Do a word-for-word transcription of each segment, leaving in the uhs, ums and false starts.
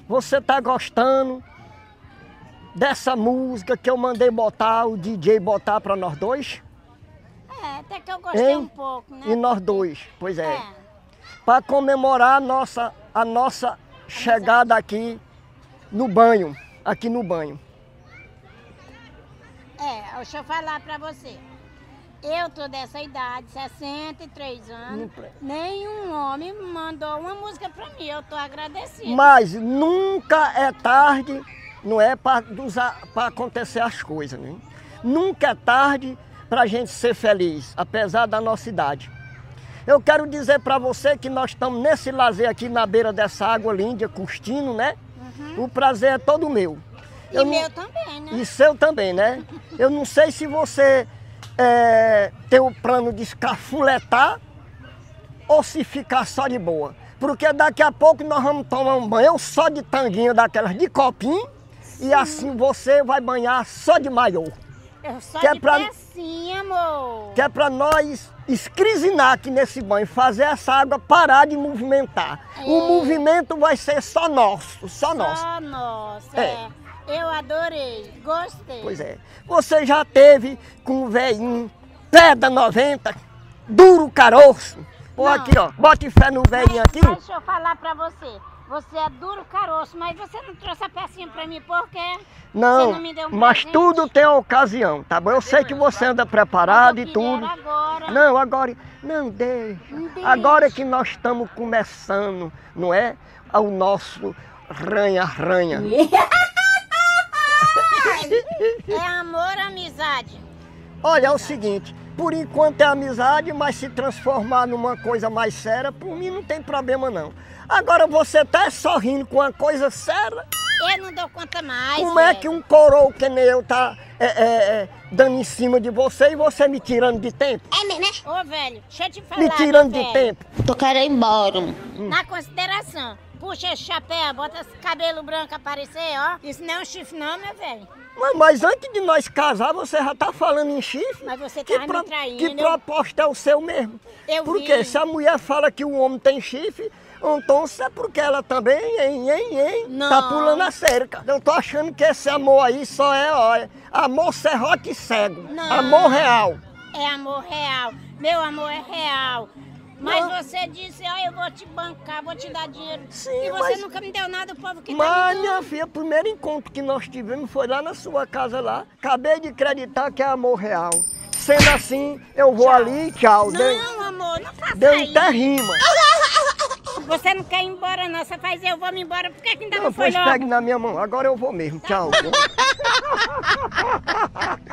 Você tá gostando dessa música que eu mandei botar, o D J botar para nós dois? É, até que eu gostei Hein? um pouco, né? E nós dois, pois é. É. Para comemorar a nossa, a nossa chegada aqui no banho, aqui no banho. É, deixa eu falar pra você. Eu tô dessa idade, sessenta e três anos, nenhum homem mandou uma música pra mim, eu tô agradecida. Mas nunca é tarde, não é, para acontecer as coisas, né? Nunca é tarde para a gente ser feliz, apesar da nossa idade. Eu quero dizer para você que nós estamos nesse lazer aqui na beira dessa água linda, curtindo, né? Uhum. O prazer é todo meu. E eu meu não... também, né? E seu também, né? Eu não sei se você é, tem o plano de escafuletar ou se ficar só de boa. Porque daqui a pouco nós vamos tomar um banho só de tanguinha daquelas de copinho. Sim. E assim você vai banhar só de maiô. Eu só que de é pra... pecinha, amor. Que é pra nós escrisinar aqui nesse banho, fazer essa água parar de movimentar. É. O movimento vai ser só nosso, só, só nosso. Só nosso, é. é. Eu adorei, gostei. Pois é. Você já teve com o velhinho, pé da noventa, duro caroço. Pô, aqui ó, bote fé no velhinho aqui. Deixa eu falar pra você. Você é duro caroço, mas você não trouxe a pecinha pra mim por quê? Não, você não me deu um mas presente? tudo tem ocasião, tá bom? Eu sei que você anda preparado e tudo. Agora. Não, agora, não deixa. não deixa. Agora que nós estamos começando, não é? O nosso ranha-ranha. É amor, amizade. Olha, é o seguinte, por enquanto é amizade, mas se transformar numa coisa mais séria, por mim não tem problema não. Agora você tá sorrindo com uma coisa séria. Eu não dou conta mais. Como velho. é que um coroa que nem eu tá é, é, é, dando em cima de você e você me tirando de tempo? É mesmo, né? Ô, velho, deixa eu te falar. Me tirando de velho. tempo. Tô querendo ir embora. Hum. Na consideração, puxa esse chapéu, bota esse cabelo branco aparecer, ó. Isso não é um chifre não, meu velho. Mas, mas antes de nós casar, você já tá falando em chifre? Mas você que tá me traindo. Que proposta é o seu mesmo? Eu Porque vi. se a mulher fala que o homem tem chifre, então é porque ela também, hein, hein, hein, não. tá pulando a cerca. Eu tô achando que esse amor aí só é, ó, amor serrote cego. Não. Amor real. É amor real. Meu amor é real. Mas não. Você disse, ó, eu vou te bancar, vou te dar dinheiro. Sim, e você mas... nunca me deu nada, o povo que mas, tá me minha filha, o primeiro encontro que nós tivemos foi lá na sua casa lá. Acabei de acreditar que é amor real. Sendo assim, eu vou tchau. ali e tchau. Não, deu, amor, não faça deu isso. até rima. Você não quer ir embora não, você faz eu vou me embora, por que que ainda não, não foi logo? logo? Pegue na minha mão, agora eu vou mesmo, tchau.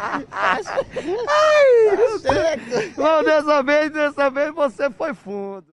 Ai, não, dessa vez, dessa vez você foi fundo.